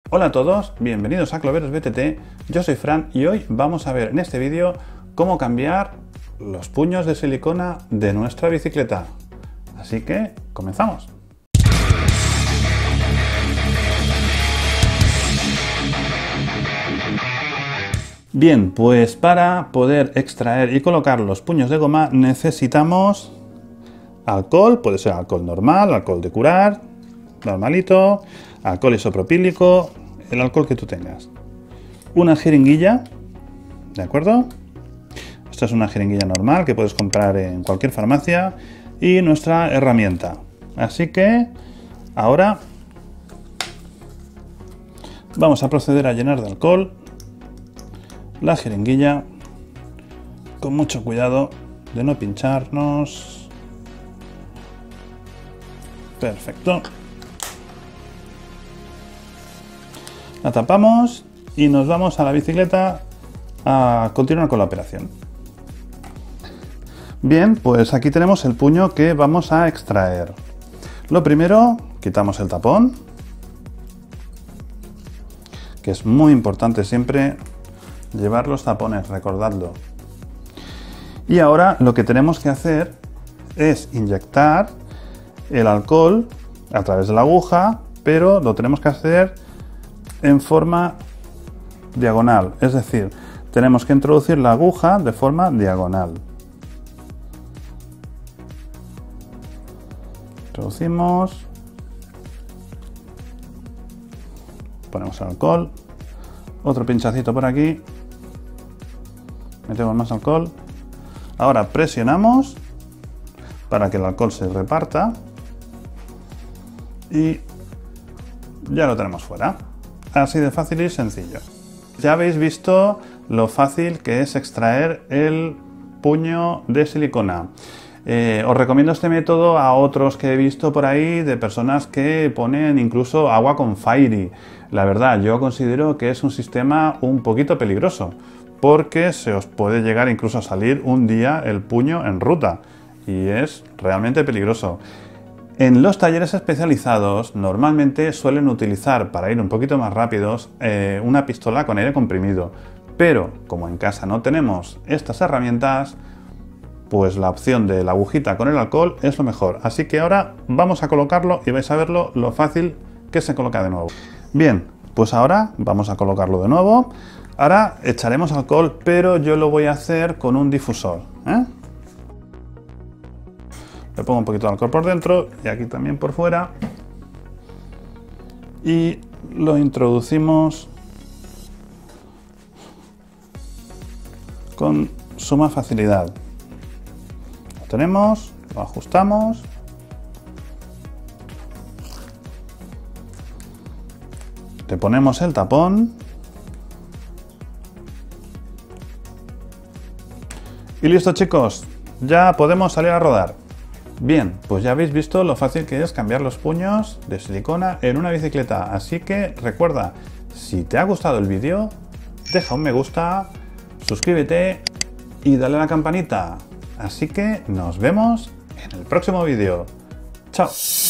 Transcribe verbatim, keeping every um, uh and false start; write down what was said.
Hola a todos, bienvenidos a Cloveros B T T, yo soy Fran y hoy vamos a ver en este vídeo cómo cambiar los puños de silicona de nuestra bicicleta. Así que comenzamos. Bien, pues para poder extraer y colocar los puños de goma necesitamos alcohol, puede ser alcohol normal, alcohol de curar, normalito, alcohol isopropílico, el alcohol que tú tengas. Una jeringuilla, ¿de acuerdo? Esta es una jeringuilla normal que puedes comprar en cualquier farmacia y nuestra herramienta. Así que ahora vamos a proceder a llenar de alcohol la jeringuilla con mucho cuidado de no pincharnos. Perfecto. La tapamos y nos vamos a la bicicleta a continuar con la operación. Bien, pues aquí tenemos el puño que vamos a extraer. Lo primero, quitamos el tapón, que es muy importante siempre llevar los tapones, recordadlo. Y ahora lo que tenemos que hacer es inyectar el alcohol a través de la aguja, pero lo tenemos que hacer en forma diagonal, es decir, tenemos que introducir la aguja de forma diagonal. Introducimos, ponemos el alcohol, otro pinchacito por aquí, metemos más alcohol, ahora presionamos para que el alcohol se reparta y ya lo tenemos fuera. Así de fácil y sencillo. Ya habéis visto lo fácil que es extraer el puño de silicona. Eh, os recomiendo este método a otros que he visto por ahí de personas que ponen incluso agua con Fairy. La verdad, yo considero que es un sistema un poquito peligroso porque se os puede llegar incluso a salir un día el puño en ruta y es realmente peligroso. En los talleres especializados normalmente suelen utilizar, para ir un poquito más rápidos, eh, una pistola con aire comprimido. Pero como en casa no tenemos estas herramientas, pues la opción de la agujita con el alcohol es lo mejor. Así que ahora vamos a colocarlo y vais a verlo lo fácil que se coloca de nuevo. Bien, pues ahora vamos a colocarlo de nuevo. Ahora echaremos alcohol, pero yo lo voy a hacer con un difusor, ¿eh? Le pongo un poquito de alcohol por dentro y aquí también por fuera y lo introducimos con suma facilidad. Lo tenemos, lo ajustamos, le ponemos el tapón y listo, chicos, ya podemos salir a rodar. Bien, pues ya habéis visto lo fácil que es cambiar los puños de silicona en una bicicleta, así que recuerda, si te ha gustado el vídeo, deja un me gusta, suscríbete y dale a la campanita. Así que nos vemos en el próximo vídeo. ¡Chao!